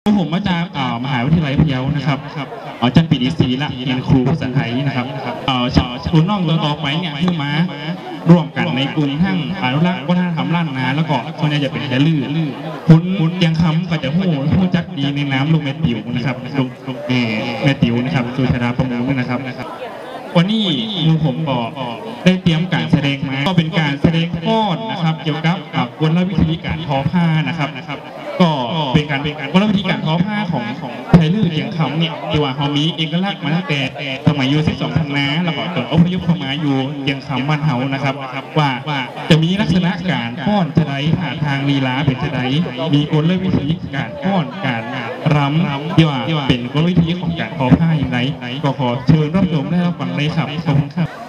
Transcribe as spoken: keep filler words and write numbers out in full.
ผมมาจากมหาวิทยาลัยพะเยานะครับอาจารย์ปิติศรีละเรียนครูภาษาไทยนะครับคุณน้องตัวต่อไปเนี่ยคือมาร่วมกันในกลุ่มทั้งอนุรักษ์วัฒนธรรมล้านนาแล้วก็ส่วนใหญ่จะเป็นแค่ลื่นคุณยังคำก็จะหู้หู้จักดีในน้ำลุงแม่ติ๋วนะครับลุงแม่ติ๋วนะครับสุชาดาประมงนะครับวันนี้มูผมก็ได้เตรียมการแสดงมาก็เป็นการแสดงฟ้อนนะครับเกี่ยวกับกลวิธีการทอผ้านะครับก็เป็นการเป็นการกลวิธีการทอผ้าของของไทยลื้อเจียงคำเนี่ยที่ว่าเขามีเอกลักษณ์มาตั้งแต่สมัยยุคสิบสองพันน้าแล้วก็จนอพยพเข้ามาอยู่เจียงคำบ้านเฮานะครับว่าจะมีลักษณะการฟ้อนจะได้หาทางลีลาเป็นจะได้มีกลวิธีการฟ้อนการรำที่ว่าเป็นกลวิธีของการทอผ้าอย่างไรก็ขอเชิญรับชมและรับฟังเลยครับขอบคุณครับ